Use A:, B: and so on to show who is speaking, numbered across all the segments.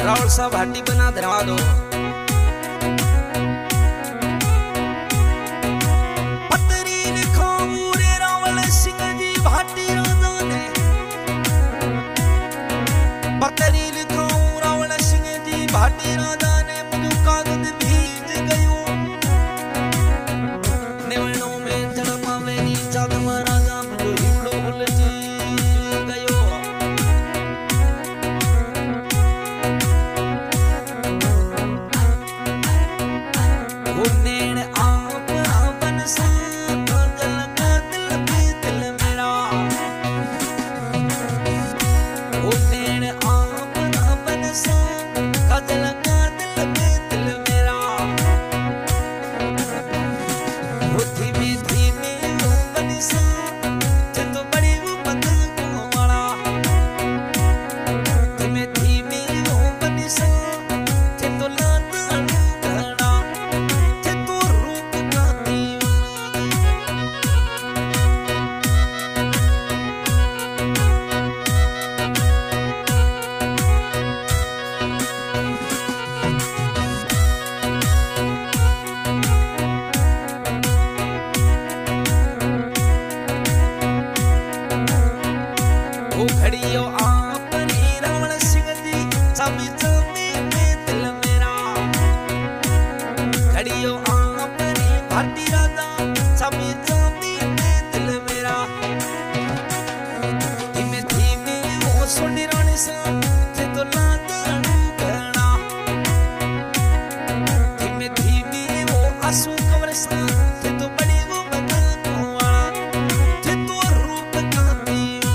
A: रावल सा भाटी बना धरा दो। पतरी लिखाऊं रे रावल सिंह जी भाटी राजा ने, पतरी लिखाऊं रावल सिंह जी भाटी राजा ने, मुझे कागज भीज गयो निवणों में तड़पावे नी चाँद महाराजा मुझे हिमड़ो उलझ गयो। नेण आप बन सा काजल का दिल भी दिल मेरा, ओ नेण आप बन सा काजल का दिल भी दिल मेरा, ओ धीमे धीमे वो बन सा थे तो बड़ी वो बदल को वाला, धीमे धीमे वो बन सा थे तो लाता घड़ा, घड़ियो आप रावण सिंह जी चाबी चाबी में दिल मेरा, घड़ियो आप भाटी राजा चाबी चाबी में दिल मेरा, धीमे धीमे वो सोनी रानी सा थे तो लादा घड़ा, धीमे धीमे वो आंसू कवर सा थे तो बड़ी वो बदल को वाला, थे तो रूप का दीवाना।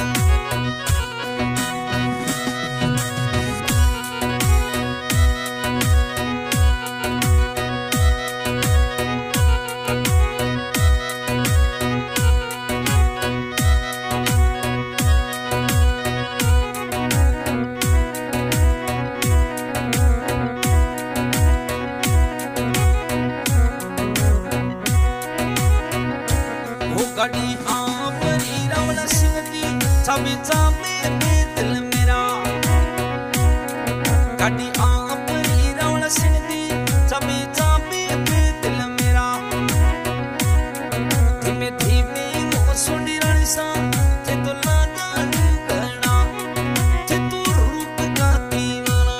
A: गाड़ी आप रावण सिंह जी चाबी चाबी में दिल मेरा, गाड़ी आप रावण सिंह जी चाबी चाबी में दिल मेरा, धीमे धीमे वो सोनी रानी सा थे तो लादा घड़ा, थे तो रूप का दीवाना।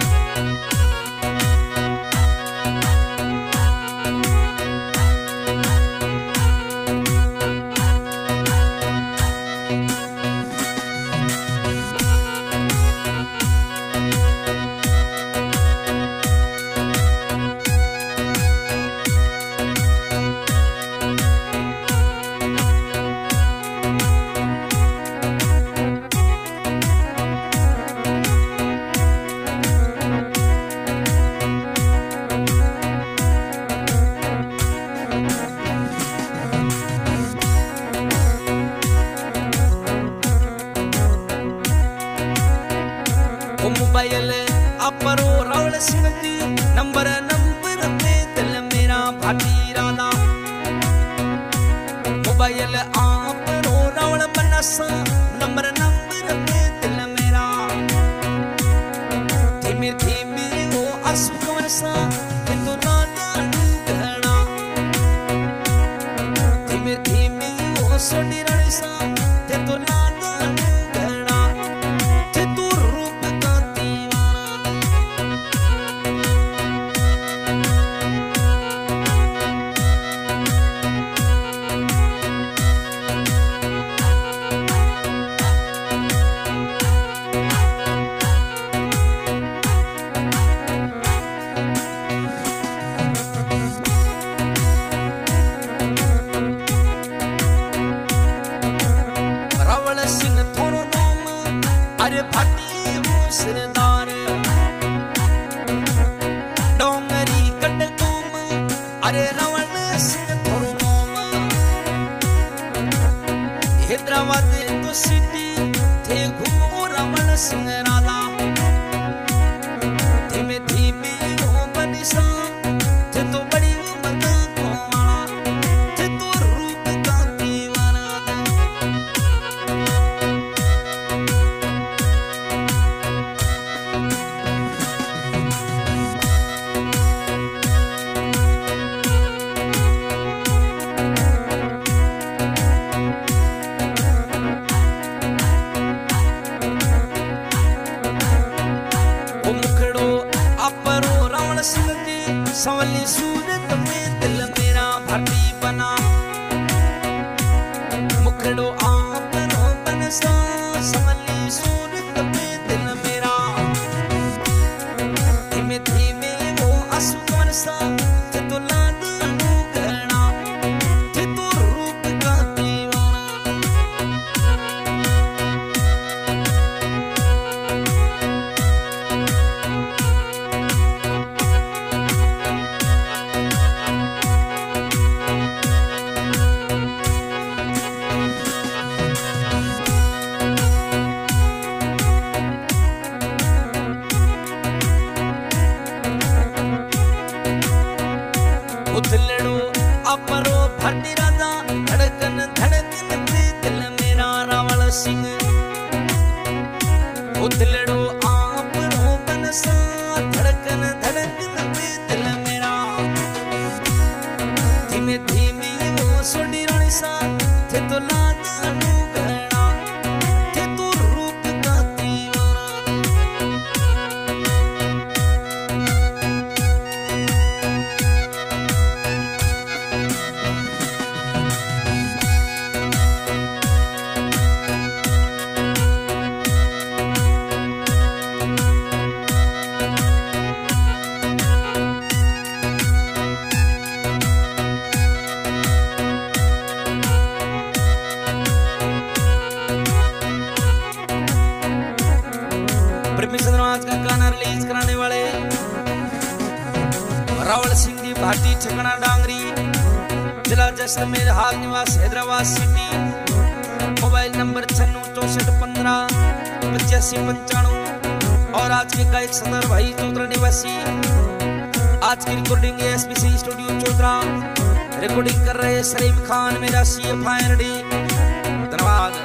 A: मोबाइल अपरो रावल सिंह जी नंबर में दिल मेरा भाटी राधा, मोबाइल अपरो रावल बनसा नंबर में दिल मेरा, धीमे धीमे वो आंसू कवर सा थे तो लादा घड़ा, धीमे धीमे वो सोनी रानी सा थे तो लादा घड़ा, थे तो रूप का दीवाना। सिंह थोरो नाम अरे भाटी वो सरदार, डोंगरी कट तुम अरे रावण सिंह थोरो नाम, हैदराबाद तो सिटी थे घूमो रावण सिंह राधा, धीमे धीमे वो बनी सा थे तो बड़ी मदद को वाला, थे तो रूप का दीवाना। सिंह जी संवली सूरत में दिल मेरा भरती बना मुखड़ो आप रो बनसा संवली सूरत में दिल मेरा धीमे धीमे वो आंसू बरसा थे तो लाड करना थे तो रूप का दीवाना उथलड़ो अपरो भरती राजा धड़कन धड़कन पे दिल मेरा रावण सिंह उथलड़ो अपरो बनसा धड़कन धड़कन पे दिल मेरा धीमे धीमे वो सोडी रणसा थे तो लादा घड़ा थे तो रूप का दीवाना आज का गाना रिलीज कराने वाले रावल सिंह जी भाटी ठिकाना डांगरी जिला जैसलमेर हाल निवास हैदराबाद सिटी मोबाइल नंबर 9664158595 और आज के गायक सदर भाई चौधरा निवासी आज की रिकॉर्डिंग है एसबीसी स्टूडियो चौधरा रिकॉर्डिंग कर रहे सलीम खान मेरा CFIRD धन्यवाद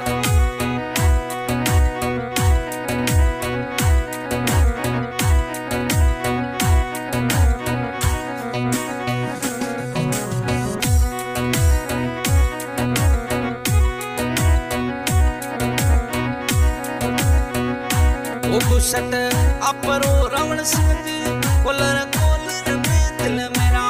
A: बुशट अपरो रावण सिंह जी कोलर कोलर में दिल मेरा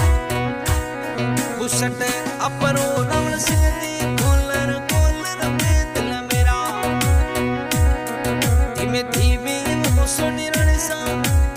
A: बुशट अपरो रावण सिंह जी कोलर कोलर में दिल मेरा धीमे धीमे वो सोनी रणसा